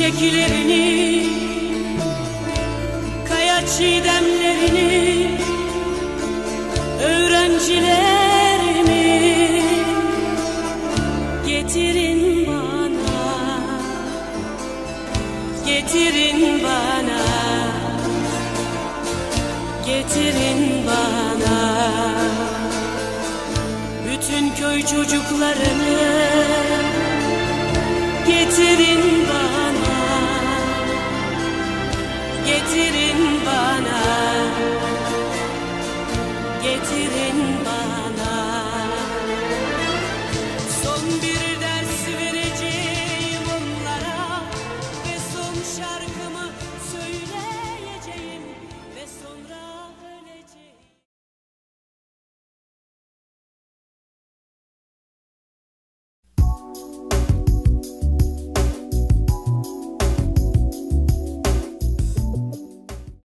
çiçeklerini, kaya çiğdemlerini, öğrencilerimi getirin bana, getirin bana, getirin bana. Bütün köy çocuklarını getirin